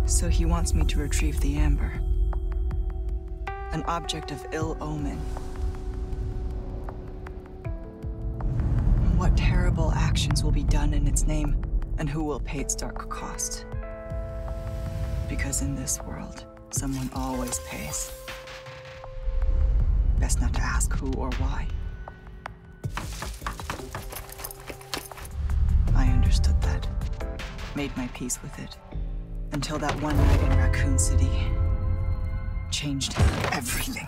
So he wants me to retrieve the amber. An object of ill omen. What terrible actions will be done in its name, and who will pay its dark cost? Because in this world, someone always pays. Best not to ask who or why. I understood that. Made my peace with it. Until that one night in Raccoon City changed everything.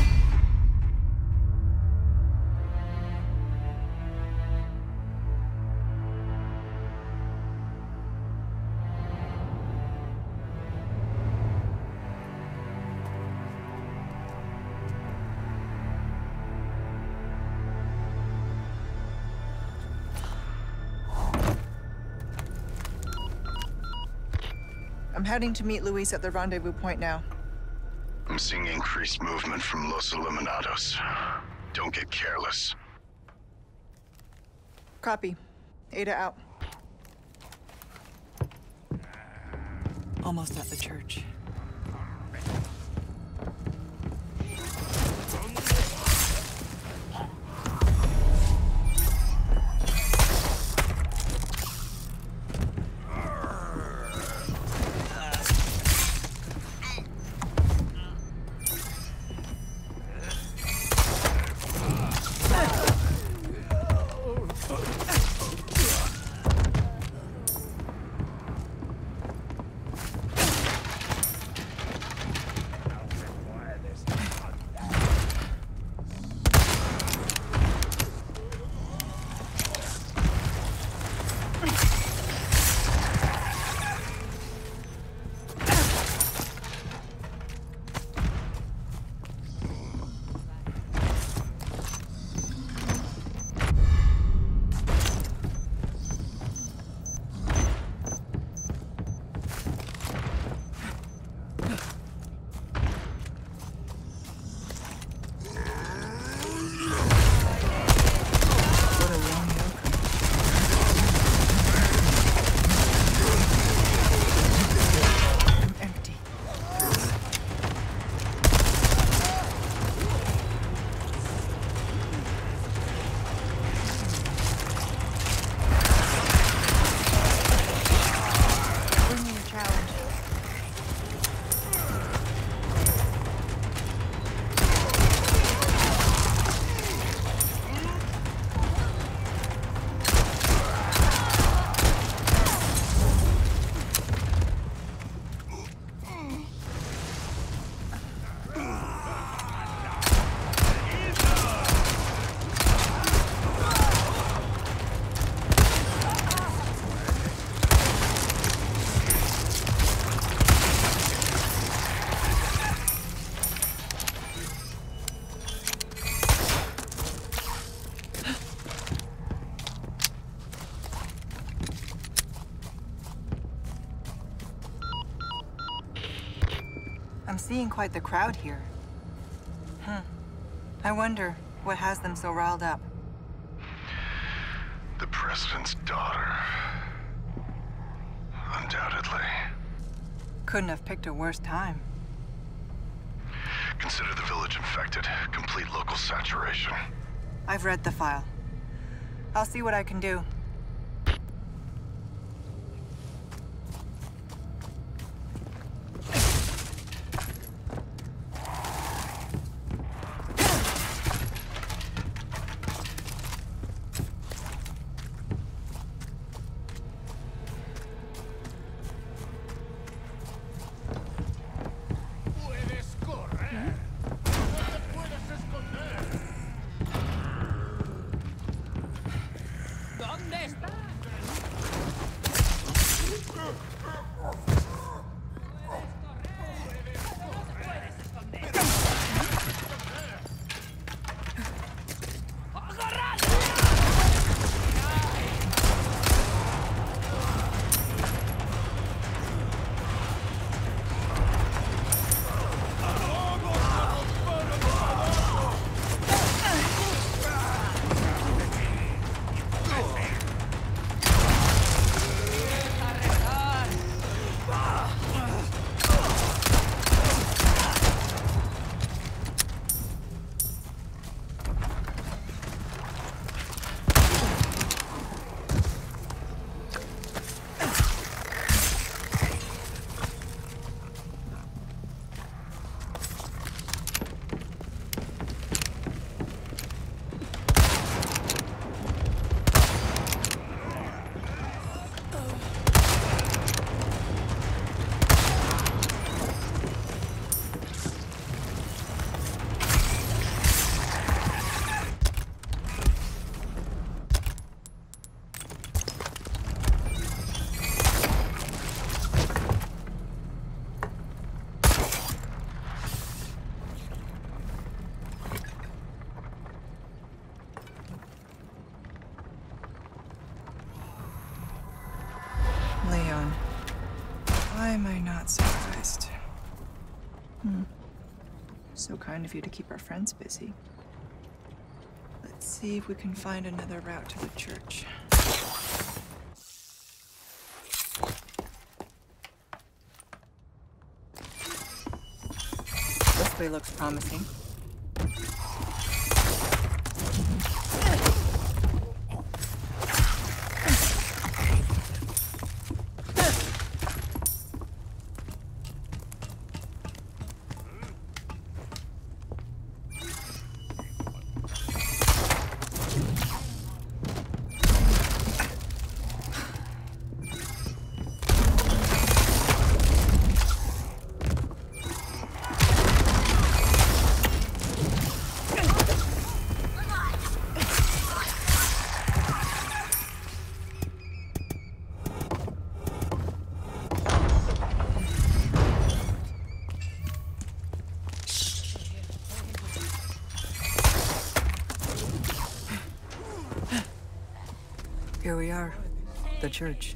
I'm heading to meet Luis at the rendezvous point now. I'm seeing increased movement from Los Illuminados. Don't get careless. Copy. Ada out. Almost at the church. I'm seeing quite the crowd here. I wonder what has them so riled up. The president's daughter. Undoubtedly. Couldn't have picked a worse time. Consider the village infected. Complete local saturation. I've read the file. I'll see what I can do. ¿Dónde Why am I not surprised? So kind of you to keep our friends busy. Let's see if we can find another route to the church. This way looks promising. Here we are, the church.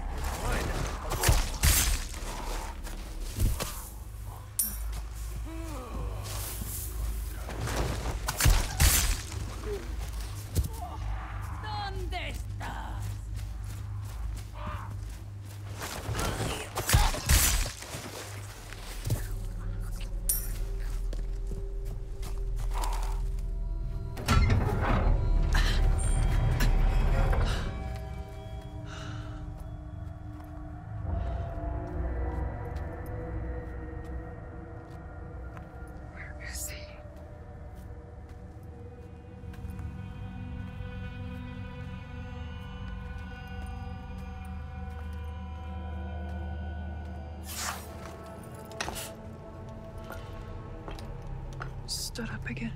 Stood up again.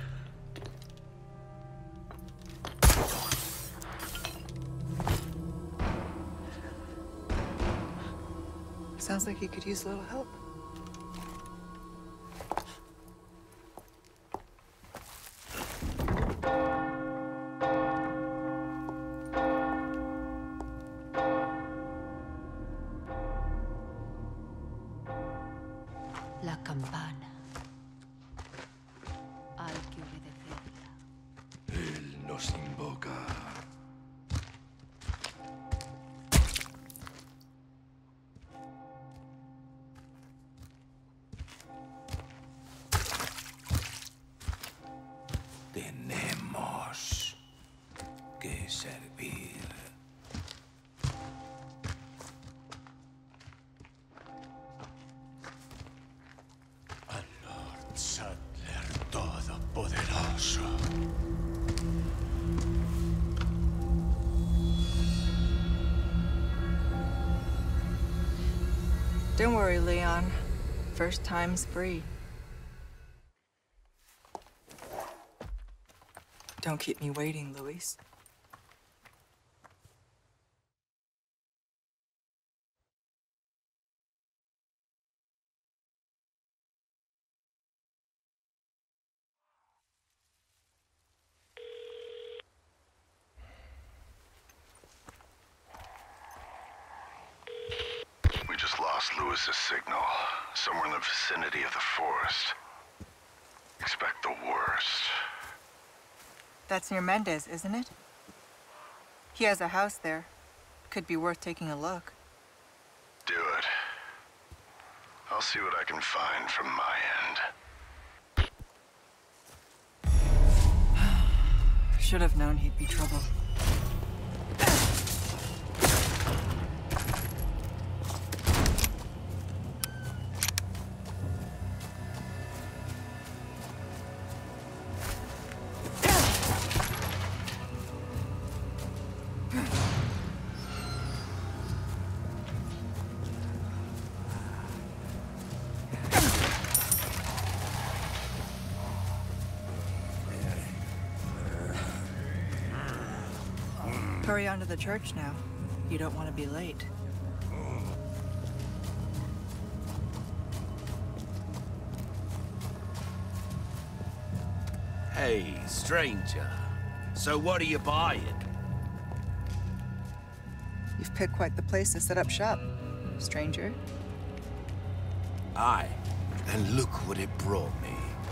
Sounds like he could use a little help. La campana. Hay que obedecerla. Él nos invoca. Tenemos que servir. Al Lord Sattler Todopoderoso. Don't worry, Leon. First time's free. Don't keep me waiting, Luis. We just lost Lewis's signal. Somewhere in the vicinity of the forest. Expect the worst. That's near Mendez, isn't it? He has a house there. Could be worth taking a look. Do it. I'll see what I can find from my end. Should have known he'd be trouble. Hurry on to the church now. You don't want to be late. Hey, stranger. So what are you buying? You've picked quite the place to set up shop, stranger. Aye, and look what it brought me.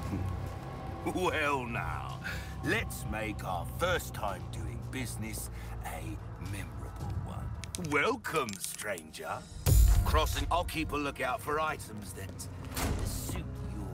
Well now, let's make our first time doing business a memorable one. Welcome, stranger. Crossing, I'll keep a lookout for items that suit your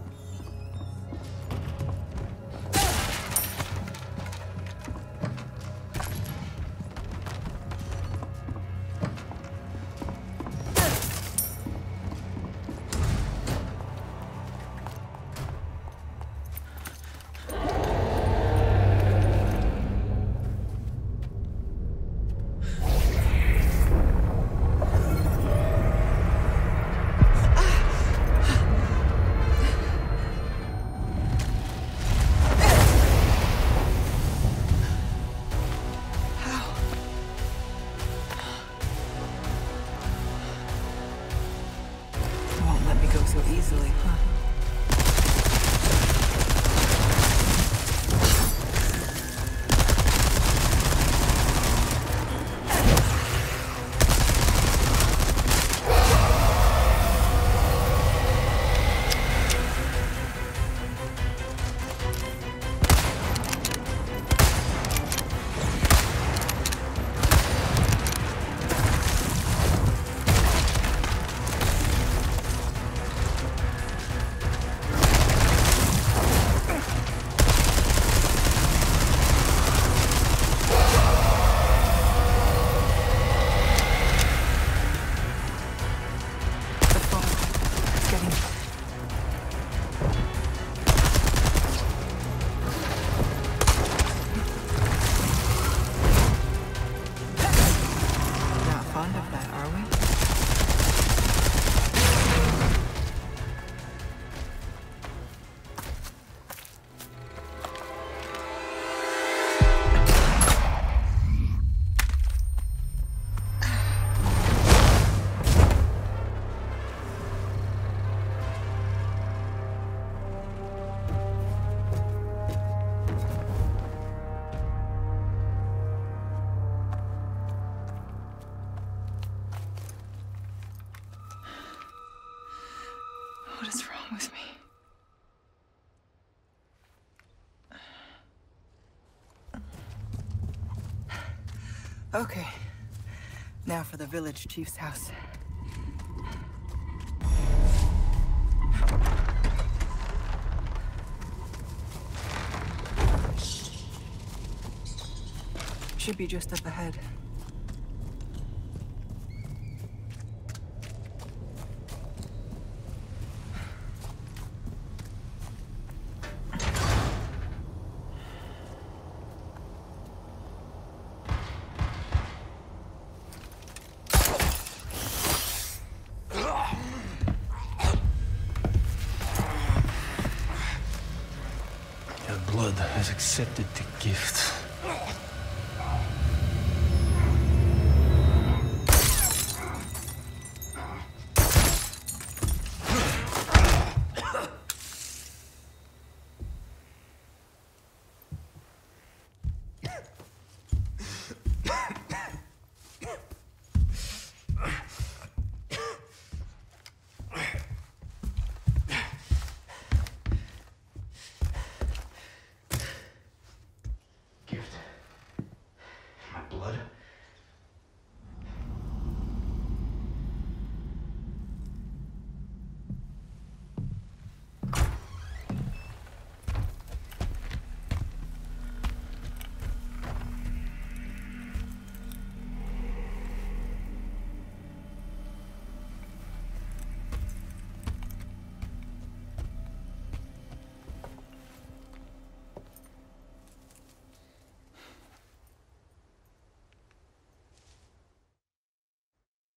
so easily, huh? What is wrong with me? Okay. Now for the village chief's house. Should be just up ahead. Your blood has accepted the gift.